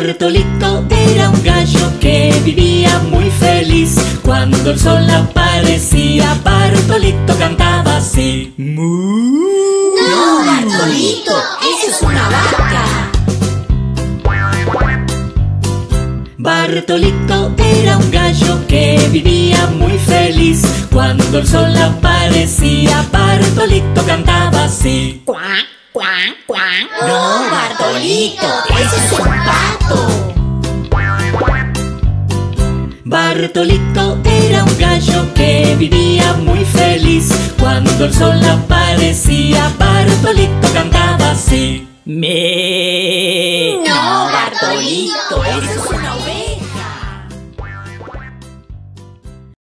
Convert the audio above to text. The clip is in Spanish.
Bartolito era un gallo que vivía muy feliz. Cuando el sol aparecía, Bartolito cantaba así: ¡Mu! ¡No, Bartolito! ¡Eso es una vaca! Bartolito era un gallo que vivía muy feliz. Cuando el sol aparecía, Bartolito cantaba así: ¡Cuac, cuac, cuac! ¡No, Bartolito! ¡Eso es un pato! Bartolito era un gallo que vivía muy feliz. Cuando el sol aparecía, Bartolito cantaba así: ¡Me! ¡No, Bartolito! ¡Eso es una oveja!